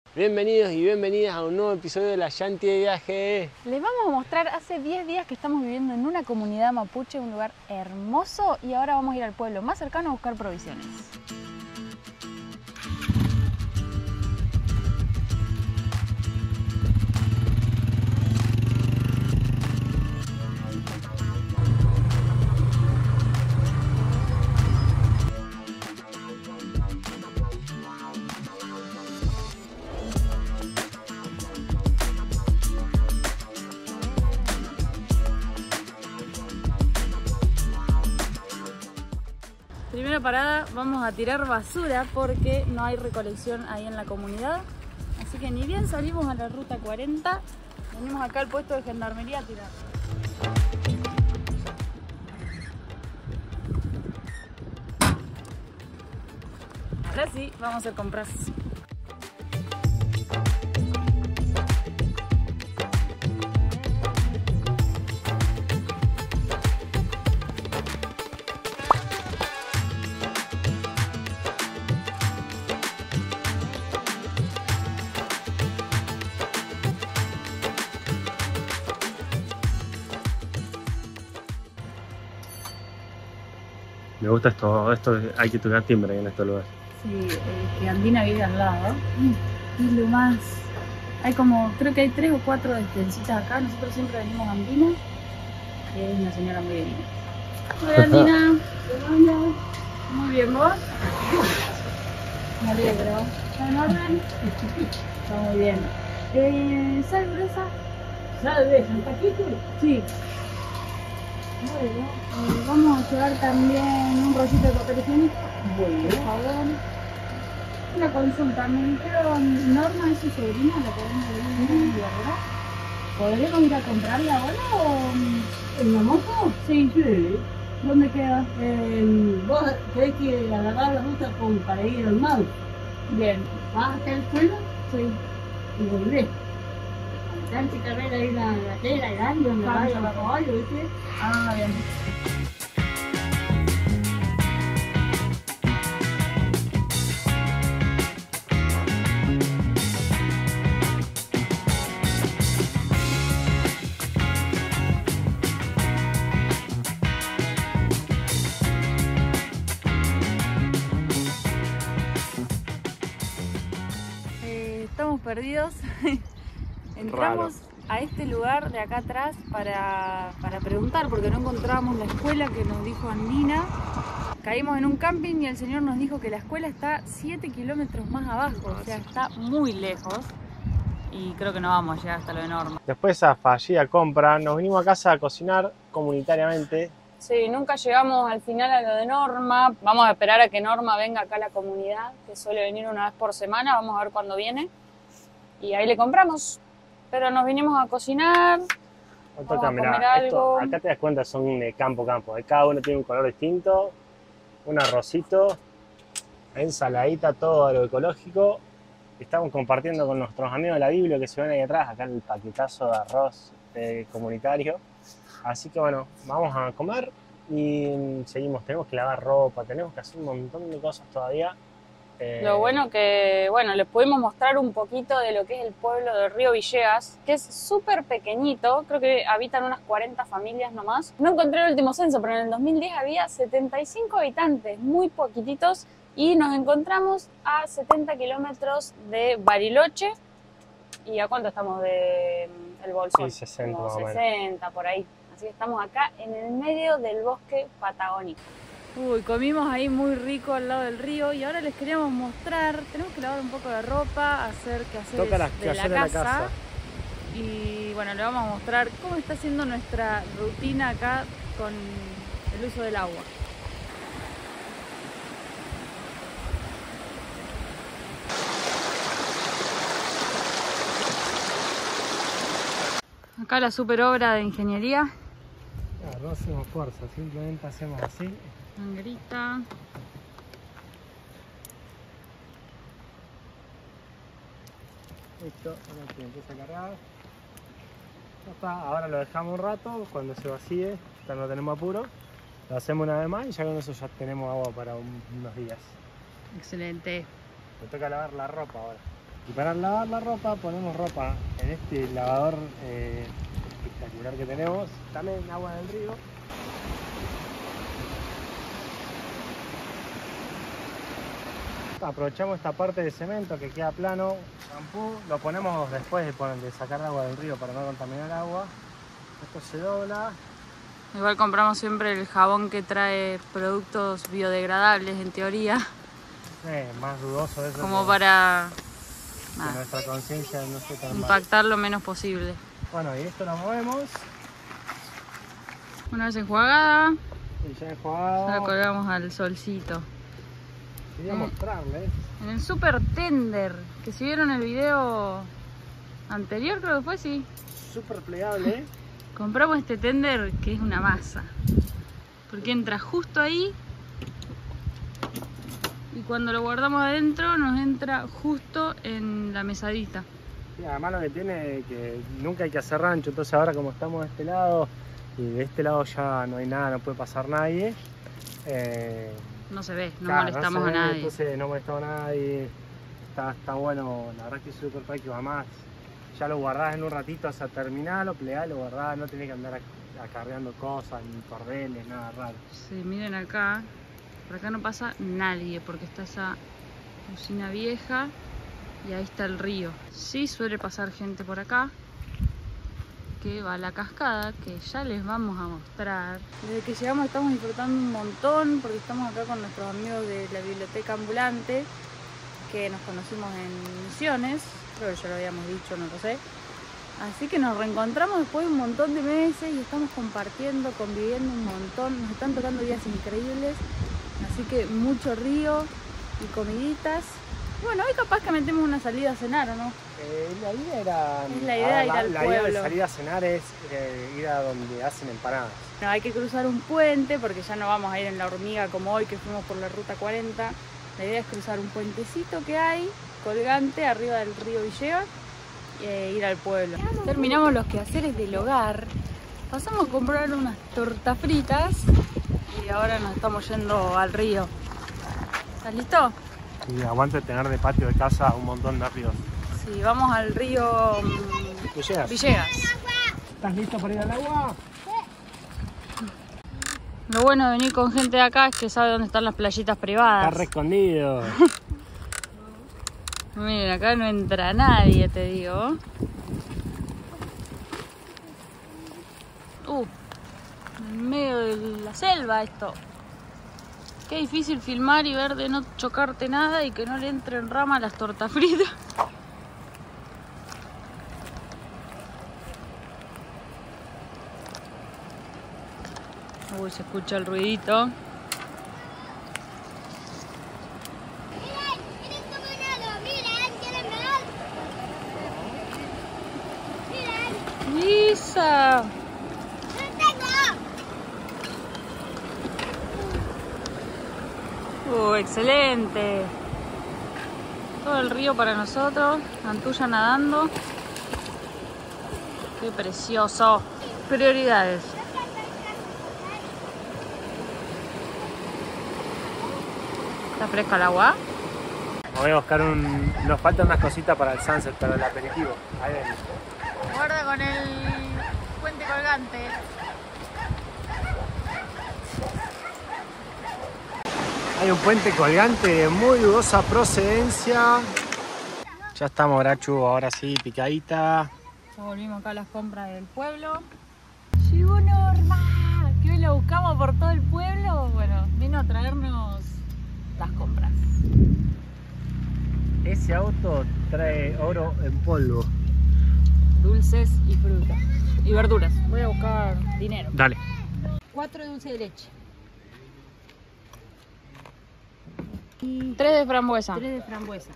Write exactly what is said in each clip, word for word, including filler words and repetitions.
Bienvenidos y bienvenidas a un nuevo episodio de La Yanti de Viaje. Les vamos a mostrar hace diez días que estamos viviendo en una comunidad mapuche, un lugar hermoso, y ahora vamos a ir al pueblo más cercano a buscar provisiones. Primera parada, vamos a tirar basura porque no hay recolección ahí en la comunidad. Así que ni bien salimos a la ruta cuarenta, venimos acá al puesto de gendarmería a tirar. Ahora sí, vamos a hacer compras. Me gusta esto, esto hay que tocar timbre en este lugar. Sí, eh, que Andina vive al lado. Mm, es lo más. Hay como, creo que hay tres o cuatro despensitas acá. Nosotros siempre venimos a Andina. Y es una señora muy bien. Hola Andina. Hola. Muy bien, ¿vos? Me alegro. ¿Está en orden? Está muy bien. Eh, ¿Sal gruesa? ¿Sal gruesa? ¿Un taquito? Sí. Bueno, eh, vamos a llevar también un rollito de papel higiénico. Bueno. Por favor. Una consulta, me dijeron, Norma es su sobrina, la podemos ver en día, ¿verdad? ¿Podríamos ir a comprarla ahora o...? ¿En la moto? Sí. Sí. ¿Dónde queda? Eh, ¿Vos tenés que agarrar la ruta con, para ir al mar? Bien. ¿Vas hasta el suelo? Sí. Y volvés. Tanta carrera ahí la gatera, el año, donde Claro. vaya a caballo, ¿viste? Ah, bien. Eh, estamos perdidos. Entramos Raro. a este lugar de acá atrás para, para preguntar porque no encontrábamos la escuela que nos dijo Andina. Caímos en un camping y el señor nos dijo que la escuela está siete kilómetros más abajo, o sea, está muy lejos y creo que no vamos a llegar hasta lo de Norma. Después de esa fallida compra, nos vinimos a casa a cocinar comunitariamente. Sí, nunca llegamos al final a lo de Norma. Vamos a esperar a que Norma venga acá a la comunidad, que suele venir una vez por semana, vamos a ver cuándo viene. Y ahí le compramos. Pero nos vinimos a cocinar, No vamos toca, a mirá, comer esto, algo. acá te das cuenta, son de campo campo. Cada uno tiene un color distinto, un arrocito, ensaladita, todo agroecológico. Estamos compartiendo con nuestros amigos de la Biblia que se ven ahí atrás, acá el paquetazo de arroz eh, comunitario. Así que bueno, vamos a comer y seguimos. Tenemos que lavar ropa, tenemos que hacer un montón de cosas todavía. Eh, Lo bueno que, bueno, les pudimos mostrar un poquito de lo que es el pueblo de Río Villegas, que es súper pequeñito, creo que habitan unas cuarenta familias nomás. No encontré el último censo, pero en el dos mil diez había setenta y cinco habitantes, muy poquititos, y nos encontramos a setenta kilómetros de Bariloche. ¿Y a cuánto estamos de El Bolsón? Sí, sesenta Como más o menos. sesenta, por ahí. Así que estamos acá en el medio del bosque patagónico. Uy, comimos ahí muy rico al lado del río y ahora les queríamos mostrar, tenemos que lavar un poco de ropa, hacer quehaceres Toca las de la quehaceres de la casa, casa. y bueno, le vamos a mostrar cómo está siendo nuestra rutina acá con el uso del agua. Acá la super obra de ingeniería. Claro, no hacemos fuerza, simplemente hacemos así. Manguerita. Listo, ahora que empieza a cargar. Ya está, ahora lo dejamos un rato, cuando se vacíe, ya no tenemos apuro. Lo hacemos una vez más y ya con eso ya tenemos agua para un- unos días. Excelente. Me toca lavar la ropa ahora. Y para lavar la ropa ponemos ropa en este lavador eh, espectacular que tenemos. También agua del río. Aprovechamos esta parte de cemento que queda plano, shampoo, lo ponemos después de, poner, de sacar agua del río para no contaminar agua. Esto se dobla. Igual compramos siempre el jabón que trae productos biodegradables en teoría. Eh, más dudoso eso. Como que, para que nada, nuestra conciencia no esté tan impactar mal. lo menos posible. Bueno, y esto lo movemos. Una vez enjuagada, Y ya enjuagado. la colgamos al solcito. Quería Mm. mostrarles. En el Super Tender, que si vieron el video anterior, creo que fue, sí. Súper plegable. Compramos este tender que es una masa. Porque entra justo ahí. Y cuando lo guardamos adentro nos entra justo en la mesadita. Y además lo que tiene es que nunca hay que hacer rancho. Entonces ahora como estamos de este lado y de este lado ya no hay nada, no puede pasar nadie. Eh, No se ve, no claro, molestamos no se a ve, nadie. Entonces no molestamos a nadie. Está, está bueno, la verdad que es súper práctico. Además ya lo guardás en un ratito hasta terminar, lo plegás, lo guardás, no tenés que andar acarreando cosas, ni cordeles, nada raro. Sí, miren acá, por acá no pasa nadie porque está esa usina vieja y ahí está el río. Sí suele pasar gente por acá que va a la cascada, que ya les vamos a mostrar. Desde que llegamos estamos disfrutando un montón porque estamos acá con nuestros amigos de la biblioteca ambulante que nos conocimos en Misiones, creo que ya lo habíamos dicho, no lo sé. Así que nos reencontramos después de un montón de meses y estamos compartiendo, conviviendo un montón. Nos están tocando días increíbles, así que mucho río y comiditas. Y bueno, hoy capaz que metemos una salida a cenar, ¿o no? Eh, la idea era. Es la idea a ver, ir la, al la idea de pueblo. salir a cenar es eh, ir a donde hacen empanadas. Bueno, hay que cruzar un puente porque ya no vamos a ir en la hormiga como hoy que fuimos por la ruta cuarenta. La idea es cruzar un puentecito que hay, colgante, arriba del río Villegas, e ir al pueblo. Terminamos los quehaceres del hogar, pasamos a comprar unas tortas fritas y ahora nos estamos yendo al río. ¿Estás listo? Y aguante tener de patio de casa un montón de ríos. Sí, vamos al río mm, Villegas. Villegas. ¿Estás listo para ir al agua? Lo bueno de venir con gente de acá es que sabe dónde están las playitas privadas. Está re escondido. Miren, acá no entra nadie, te digo. Uh, en medio de la selva esto. Qué difícil filmar y ver de no chocarte nada y que no le entren rama a las tortas fritas. Uy, se escucha el ruidito. ¡Lisa! ¡Uh, excelente! Todo el río para nosotros, Antuya nadando. ¡Qué precioso! Prioridades. ¿Está fresca el agua? Voy a buscar un... Nos faltan unas cositas para el sunset, para el aperitivo. Ahí ven. Guarda con el puente colgante. Hay un puente colgante de muy dudosa procedencia. Ya estamos, Brachu, ahora sí, picadita. Ya volvimos acá a las compras del pueblo. Llegó Norma, que hoy la buscamos por todo el pueblo. Bueno, vino a traernos las compras. Ese auto trae oro en polvo. Dulces y frutas. Y verduras. Voy a buscar dinero. Dale. Cuatro de dulce de leche. Y tres de frambuesa. Tres de frambuesa.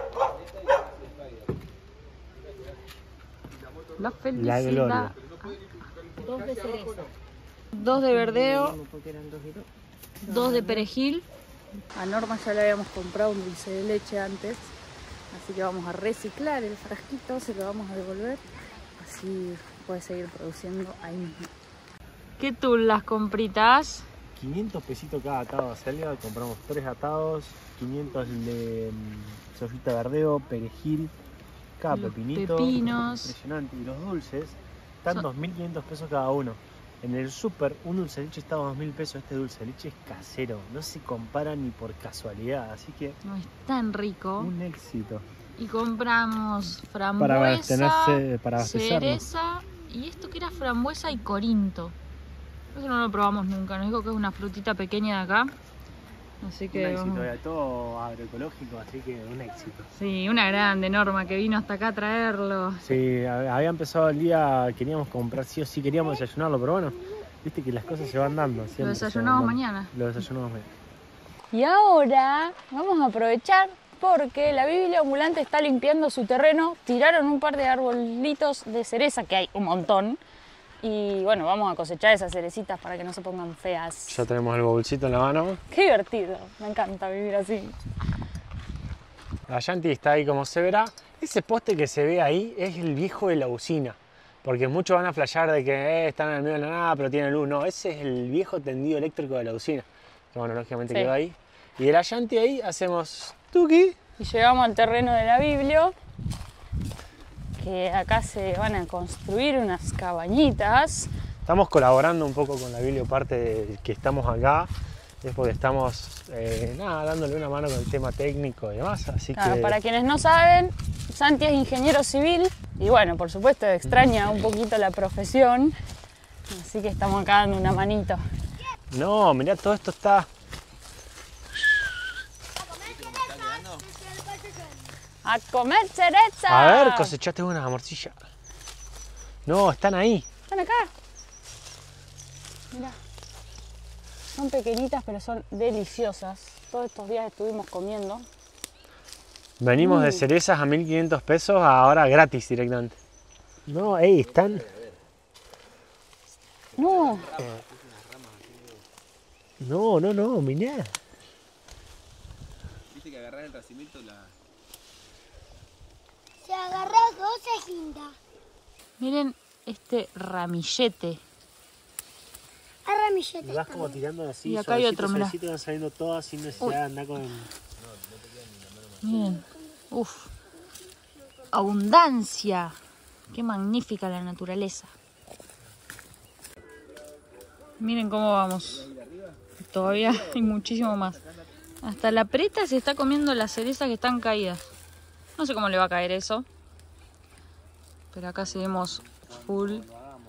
La felicidad. La gloria. Dos de cereza. Dos de verdeo. Dos de perejil. A Norma ya le habíamos comprado un dulce de leche antes. Así que vamos a reciclar el frasquito, se lo vamos a devolver. Así puede seguir produciendo ahí mismo. ¿Qué tú las compritas? quinientos pesitos cada atado de selga, compramos tres atados, quinientos de mm, soyita verdeo, perejil, Cada Los pepinito. pepinos. Impresionante. Y los dulces están Son- dos mil quinientos pesos cada uno. En el súper un dulce de leche está a dos mil pesos. Este dulce de leche es casero. No se compara ni por casualidad. Así que No es tan rico. un éxito. Y compramos Para frambuesa, tenerse, para abastecernos. cereza y esto que era frambuesa y corinto. Eso no lo probamos nunca, nos dijo que es una frutita pequeña de acá. Así Un que éxito, vamos- era todo agroecológico, así que un éxito. Sí, una grande Norma que vino hasta acá a traerlo. Sí, había empezado el día, queríamos comprar sí o sí, queríamos desayunarlo, pero bueno, viste que las cosas se van dando. siempre Lo se van desayunamos dando. mañana. Lo desayunamos mañana. Y ahora vamos a aprovechar porque la Biblia ambulante está limpiando su terreno. Tiraron un par de arbolitos de cereza, que hay un montón. Y bueno, vamos a cosechar esas cerecitas para que no se pongan feas. Ya tenemos el bolsito en la mano. Qué divertido, me encanta vivir así. La Yanti está ahí como se verá. Ese poste que se ve ahí es el viejo de la usina. Porque muchos van a flashear de que eh, están en el medio de la nada, pero tienen luz. No, ese es el viejo tendido eléctrico de la usina. Que bueno, lógicamente Sí. quedó ahí. Y de la Yanti ahí hacemos tuki. Y llegamos al terreno de la Biblia, que acá se van a construir unas cabañitas. Estamos colaborando un poco con la Biblio, parte de que estamos acá. Es porque estamos eh, nada, dándole una mano con el tema técnico y demás. Así Claro, que para quienes no saben, Santi es ingeniero civil y bueno, por supuesto extraña un poquito la profesión, así que estamos acá dando una manito. no, mirá, todo esto está. ¡A comer cereza! A ver, cosechaste unas amorcillas. No, están ahí. Están acá. Mirá. Son pequeñitas pero son deliciosas. Todos estos días estuvimos comiendo. Venimos de Mm. cerezas a mil quinientos pesos a ahora gratis directamente. No, ey, están. No, No, no, no, mirá. Viste que agarrar el racimito la... Se agarró doce guindas. miren este ramillete. A ramillete. Y vas como tirando así. Y acá hay suavecito, otro, mirá. suavecito, van saliendo todas sin necesidad de andar con. Miren, uff, abundancia. Qué magnífica la naturaleza. Miren cómo vamos. Todavía hay muchísimo más. Hasta la preta se está comiendo las cerezas que están caídas. No sé cómo le va a caer eso. Pero acá seguimos full.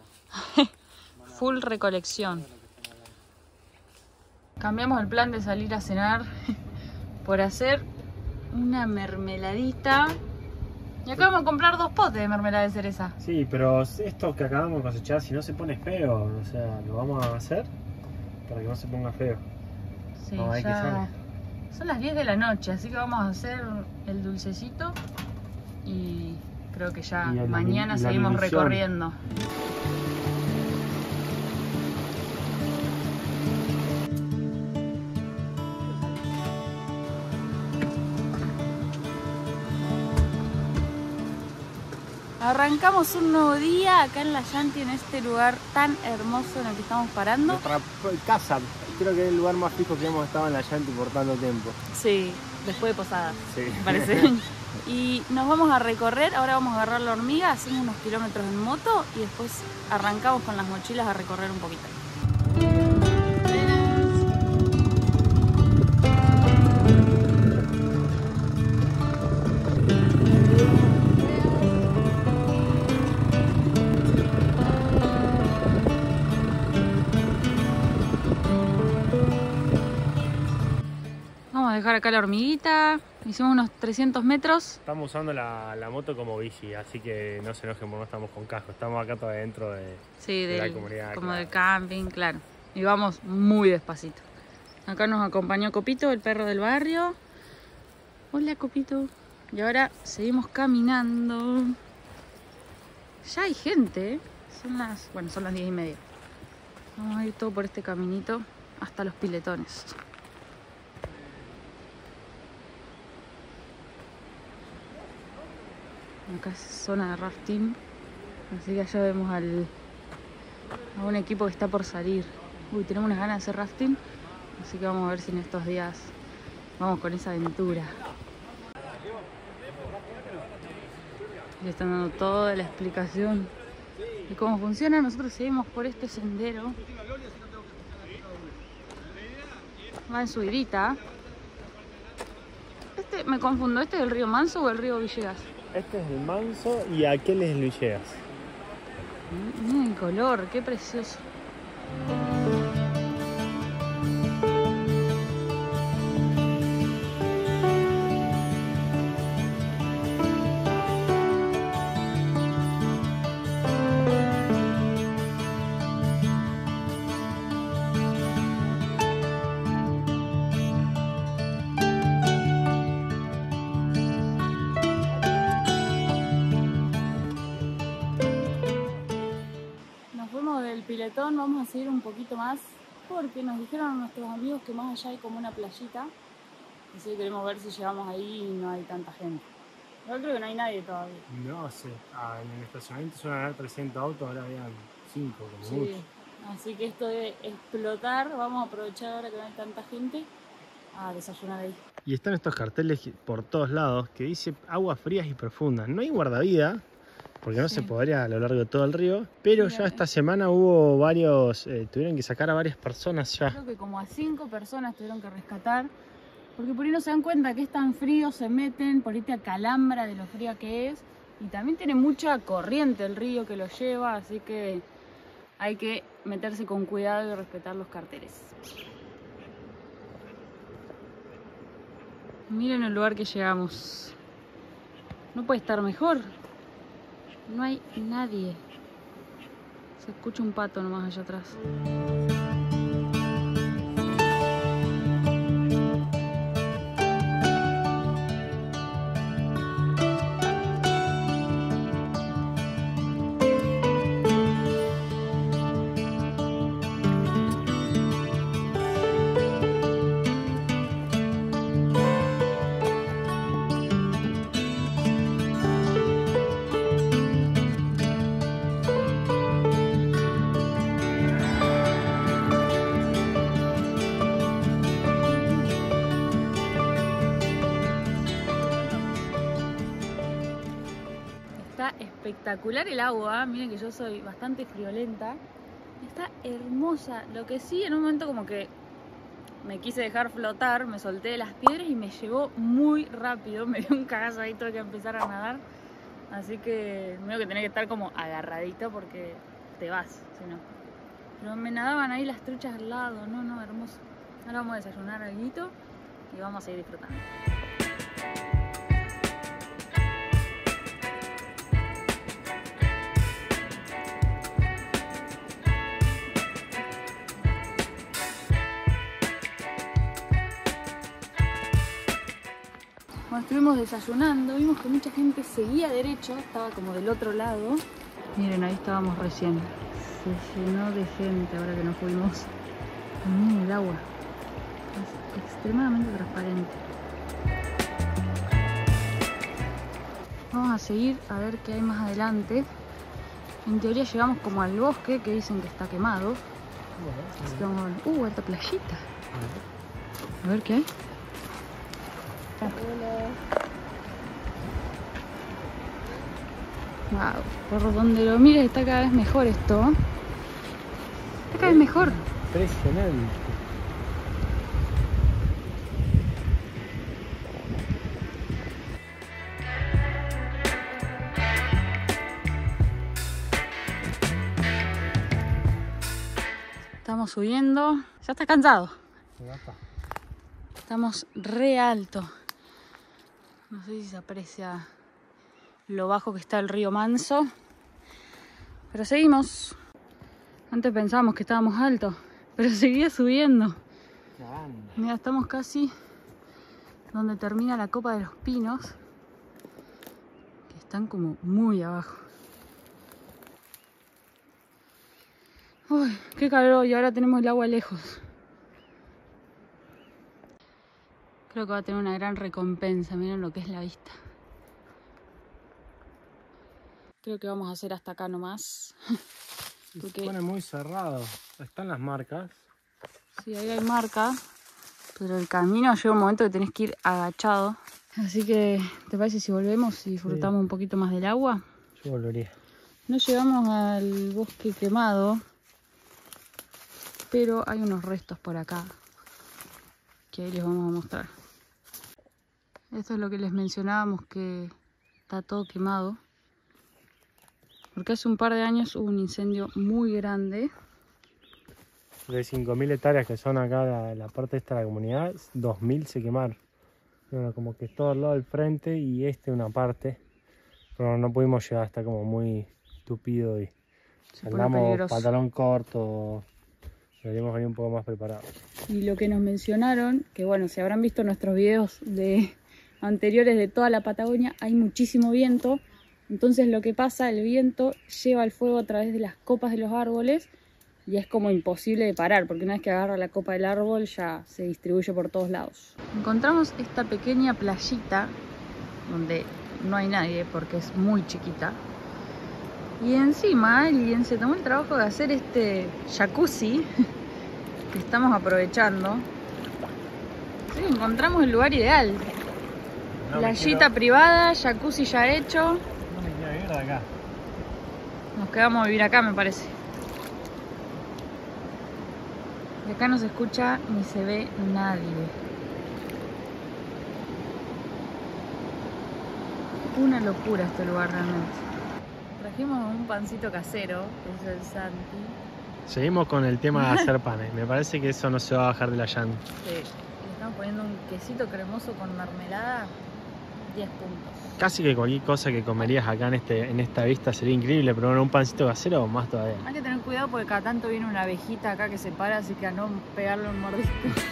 Full recolección. Cambiamos el plan de salir a cenar por hacer una mermeladita. Y acá vamos a comprar dos potes de mermelada de cereza. Sí, pero esto que acabamos de cosechar, si no se pone feo, o sea, lo vamos a hacer para que no se ponga feo. Sí, No, hay que ya saber. son las diez de la noche, así que vamos a hacer el dulcecito y creo que ya Y la mañana mi- la seguimos misión. recorriendo. Arrancamos un nuevo día acá en La Yanti, en este lugar tan hermoso en el que estamos parando. Nuestra casa, creo que es el lugar más fijo que hemos estado en la Yanti por tanto tiempo. Sí, después de Posadas, Sí. me parece. Y nos vamos a recorrer, ahora vamos a agarrar la hormiga, hacemos unos kilómetros en moto y después arrancamos con las mochilas a recorrer un poquito. Vamos a dejar acá la hormiguita, hicimos unos trescientos metros. Estamos usando la, la moto como bici, así que no se enojen porque no estamos con casco. Estamos acá todavía dentro de, Sí, de la del, comunidad. como claro. del camping, claro. Y vamos muy despacito. Acá nos acompañó Copito, el perro del barrio. Hola, Copito. Y ahora seguimos caminando. Ya hay gente, ¿eh? Son las, bueno, son las diez y media. Vamos a ir todo por este caminito hasta los piletones. Acá es zona de rafting, así que allá vemos al, a un equipo que está por salir. Uy, tenemos unas ganas de hacer rafting, así que vamos a ver si en estos días vamos con esa aventura. Le están dando toda la explicación de cómo funciona. Nosotros seguimos por este sendero. Va en subidita. Este, me confundo, ¿este es el río Manso o el río Villegas? Este es el Manso y aquel es el Villegas. Miren el color, qué precioso. Piletón, vamos a seguir un poquito más porque nos dijeron nuestros amigos que más allá hay como una playita, así que queremos ver si llegamos ahí y no hay tanta gente. Yo creo que no hay nadie todavía. No sé, ah, en el estacionamiento suelen haber trescientos autos, ahora habían cinco como Sí. mucho. Así que esto debe explotar, vamos a aprovechar ahora que no hay tanta gente a desayunar ahí. Y están estos carteles por todos lados que dice aguas frías y profundas. No hay guardavida, porque no Sí. se podría a lo largo de todo el río, pero Sí, ya a esta semana hubo varios, eh, tuvieron que sacar a varias personas ya. Creo que como a cinco personas tuvieron que rescatar, porque por ahí no se dan cuenta que es tan frío, se meten, por ahí te acalambra de lo fría que es, y también tiene mucha corriente el río que lo lleva, así que hay que meterse con cuidado y respetar los carteles. Miren el lugar que llegamos. No puede estar mejor. No hay nadie. Se escucha un pato nomás allá atrás. Está espectacular el agua, miren que yo soy bastante friolenta. Está hermosa, lo que sí en un momento como que me quise dejar flotar, me solté de las piedras y me llevó muy rápido, me dio un cagazo ahí, tuve que empezar a nadar. Así que me tengo que tener que estar como agarradita porque te vas, si no. Pero me nadaban ahí las truchas al lado, no, no, hermoso. Ahora vamos a desayunar alguito y vamos a seguir disfrutando. Cuando estuvimos desayunando, vimos que mucha gente seguía derecho, estaba como del otro lado. Miren, ahí estábamos recién. Se llenó de gente ahora que nos fuimos. Miren el agua. Es extremadamente transparente. Vamos a seguir a ver qué hay más adelante. En teoría llegamos como al bosque que dicen que está quemado. Así que vamos a ver. Uh, alta playita. A ver qué hay. Wow, por donde lo mires está cada vez mejor esto. Está cada vez mejor. Impresionante. Estamos subiendo. Ya está cansado. Estamos re alto. No sé si se aprecia lo bajo que está el río Manso. Pero seguimos. Antes pensábamos que estábamos altos, pero seguía subiendo. Mira, estamos casi donde termina la copa de los pinos, que están como muy abajo. Uy, qué calor, y ahora tenemos el agua lejos. Creo que va a tener una gran recompensa, miren lo que es la vista. Creo que vamos a hacer hasta acá nomás. Sí, Porque... se pone muy cerrado. Están las marcas. Sí, ahí hay marca, pero el camino llega un momento que tenés que ir agachado. Así que, ¿te parece si volvemos y disfrutamos sí. un poquito más del agua? Yo volvería. No llegamos al bosque quemado, pero hay unos restos por acá que ahí les vamos a mostrar. Esto es lo que les mencionábamos, que está todo quemado. Porque hace un par de años hubo un incendio muy grande. De cinco mil hectáreas que son acá la, la parte esta de la comunidad, dos mil se quemaron. Bueno, como que todo el lado del frente y este una parte. Pero no pudimos llegar, está como muy tupido y se andamos pantalón corto. Deberíamos venir un poco más preparados. Y lo que nos mencionaron, que bueno, si habrán visto nuestros videos de anteriores de toda la Patagonia, hay muchísimo viento. Entonces lo que pasa, el viento lleva el fuego a través de las copas de los árboles y es como imposible de parar, porque una vez que agarra la copa del árbol ya se distribuye por todos lados. Encontramos esta pequeña playita donde no hay nadie porque es muy chiquita. Y encima alguien se tomó el trabajo de hacer este jacuzzi que estamos aprovechando. Así que encontramos el lugar ideal. No Playita quiero... privada, jacuzzi ya hecho. No me quiero vivir de acá. Nos quedamos a vivir acá, me parece. Y acá no se escucha ni se ve nadie. Una locura este lugar realmente. Trajimos un pancito casero, que es el Santi. Seguimos con el tema de hacer panes. Me parece que eso no se va a bajar de la llanta. Sí. Le estamos poniendo un quesito cremoso con mermelada. diez puntos. Casi que cualquier cosa que comerías acá en, este, en esta vista sería increíble, pero bueno, un pancito casero más todavía. Hay que tener cuidado porque cada tanto viene una abejita acá que se para, así que a no pegarle un mordisco.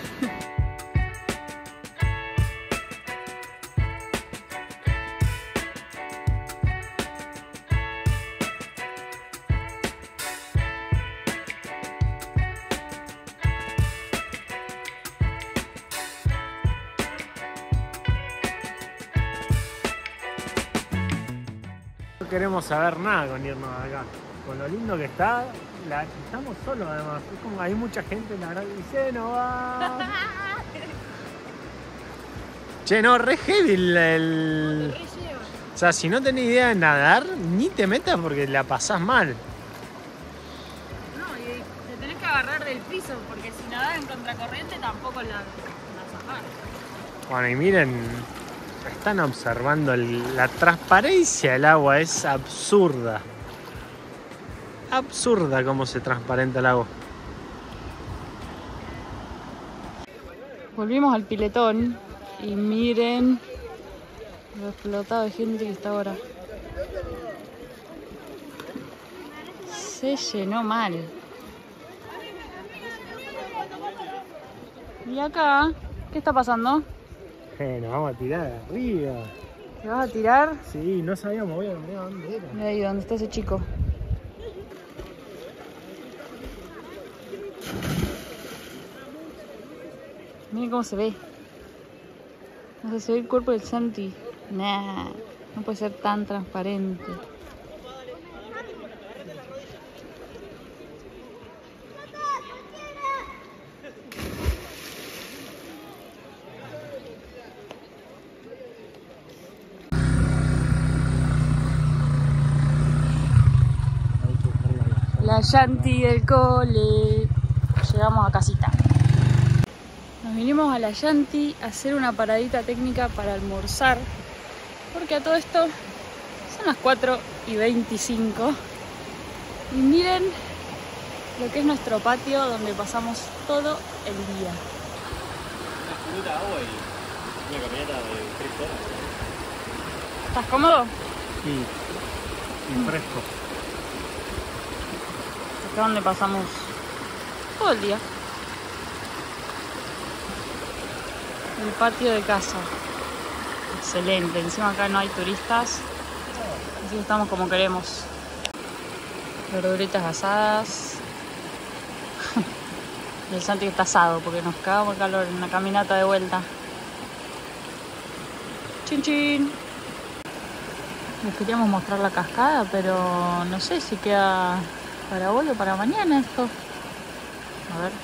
No queremos saber nada con irnos de acá. Con lo lindo que está, la, estamos solos además. Es como hay mucha gente, la verdad, que dice, no va. Che, no, re heavy el... el... O sea, si no tenés idea de nadar, ni te metas porque la pasás mal. No, y te tenés que agarrar del piso, porque si nadás en contracorriente tampoco la, la zafás. Bueno, y miren... Están observando el, la transparencia del agua, es absurda. Absurda cómo se transparenta el agua. Volvimos al piletón y miren lo explotado de gente que está ahora. Se llenó mal. ¿Y acá? ¿Qué está pasando? Eh, nos vamos a tirar de arriba. ¿Te vas a tirar? Sí, no sabíamos bien dónde era. Mira ahí, ¿dónde está ese chico? Miren cómo se ve. No sé, se ve el cuerpo del Santi. Nah, no puede ser tan transparente. La Yanti del cole. Llegamos a casita. Nos vinimos a la Yanti a hacer una paradita técnica para almorzar. Porque a todo esto son las cuatro y veinticinco. Y miren lo que es nuestro patio donde pasamos todo el día. Una fruta, agua y una caminata de tres horas. ¿Estás cómodo? Sí, y fresco. Acá donde pasamos todo el día. El patio de casa. Excelente. Encima acá no hay turistas. Así que estamos como queremos. Verduritas asadas. Y el Santi está asado porque nos cagamos el calor en la caminata de vuelta. Chin chin. Les queríamos mostrar la cascada, pero no sé si queda para hoy o para mañana esto. A ver.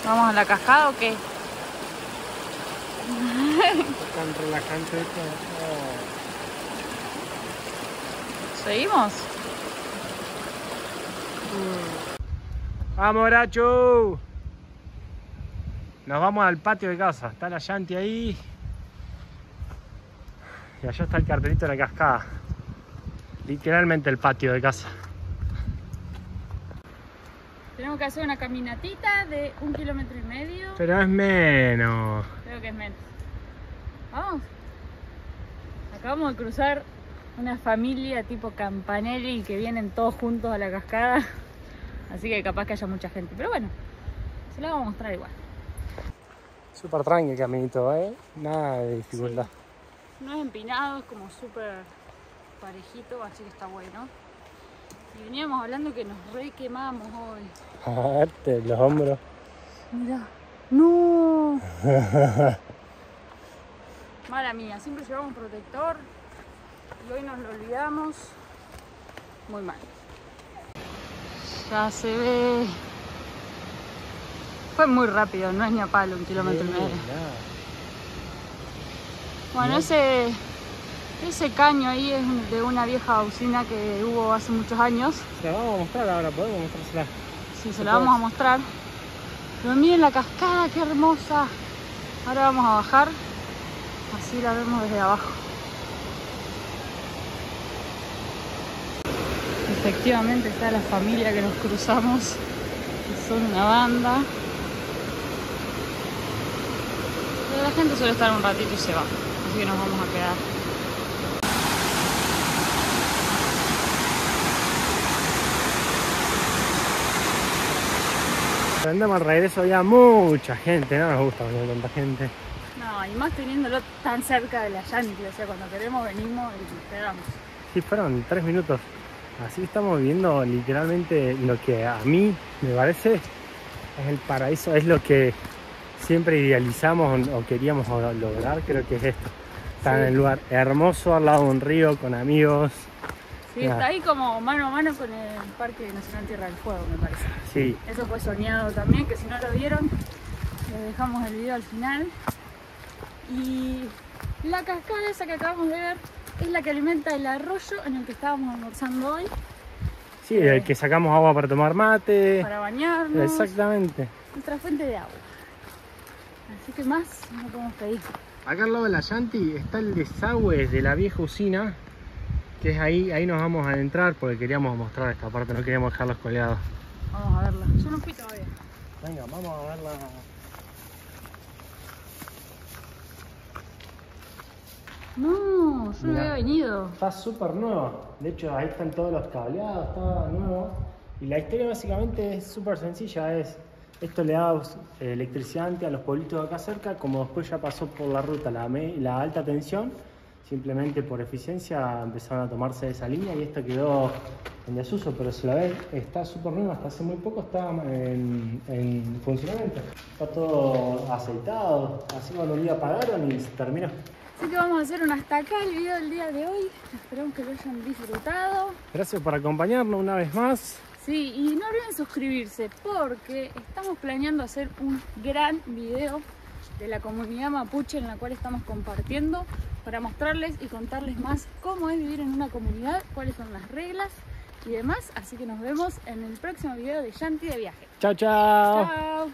¿Vamos a la cascada o qué? Tan relajante esto. Oh. ¿Seguimos? ¡Vamos, Rachu! Nos vamos al patio de casa. Está la Yanti ahí. Y allá está el cartelito de la cascada. Literalmente el patio de casa. Tenemos que hacer una caminatita de un kilómetro y medio. Pero es menos. Creo que es menos. Vamos. Acabamos de cruzar una familia tipo Campanelli que vienen todos juntos a la cascada. Así que capaz que haya mucha gente. Pero bueno, se la vamos a mostrar igual. Súper tranqui el caminito, ¿eh? Nada de dificultad. Sí. No es empinado, es como súper parejito, así que está bueno. Y veníamos hablando que nos re quemamos hoy. A verte los hombros. Mirá. ¡No! Mala mía, siempre llevamos protector y hoy nos lo olvidamos. Muy mal. Ya se ve. Fue muy rápido, no es ni a palo, un kilómetro y medio. Bueno, ese, ese caño ahí es de una vieja usina que hubo hace muchos años. Se la vamos a mostrar ahora, podemos mostrársela. Sí, se la vamos a mostrar. Pero miren la cascada, qué hermosa. Ahora vamos a bajar, así la vemos desde abajo. Efectivamente está la familia que nos cruzamos, que son una banda. Pero la gente suele estar un ratito y se va, así que nos vamos a quedar. Andamos al regreso, había mucha gente, no nos gusta venir tanta gente. No, y más teniéndolo tan cerca de la Yanti, o sea, cuando queremos venimos y quedamos. Sí, fueron tres minutos. Así que estamos viviendo literalmente lo que a mí me parece es el paraíso, es lo que siempre idealizamos o queríamos lograr, creo que es esto. Estar Sí. en un lugar hermoso, al lado de un río, con amigos. Sí, Nada. está ahí como mano a mano con el Parque Nacional Tierra del Fuego, me parece. Sí, Eso fue soñado también, que si no lo vieron, les dejamos el video al final. Y la cascada esa que acabamos de ver es la que alimenta el arroyo en el que estábamos almorzando hoy, sí, el que sacamos agua para tomar mate. para bañarnos. Exactamente. Nuestra fuente de agua. Así que más no podemos pedir. Acá al lado de la Yanti está el desagüe de la vieja usina, que es ahí, ahí nos vamos a adentrar porque queríamos mostrar esta parte, no queríamos dejarlos colgados. Vamos a verla. Yo no fui todavía. Venga, vamos a verla. No, yo no Mirá. había venido. Está súper nuevo, de hecho ahí están todos los cableados, está nuevo. Y la historia básicamente es súper sencilla, es esto le da eh, electricidad antes a los pueblitos de acá cerca, como después ya pasó por la ruta la, me- la alta tensión, simplemente por eficiencia empezaron a tomarse esa línea y esto quedó en desuso, pero si la ven está súper nuevo, hasta hace muy poco estaba en, en funcionamiento. Está todo aceitado, así cuando un día apagaron y se terminó. Así que vamos a hacer un hasta acá el video del día de hoy. Esperamos que lo hayan disfrutado. Gracias por acompañarnos una vez más. Sí, y no olviden suscribirse porque estamos planeando hacer un gran video de la comunidad mapuche en la cual estamos compartiendo para mostrarles y contarles más cómo es vivir en una comunidad, cuáles son las reglas y demás. Así que nos vemos en el próximo video de Yanti de Viaje. Chao, chao. Chao.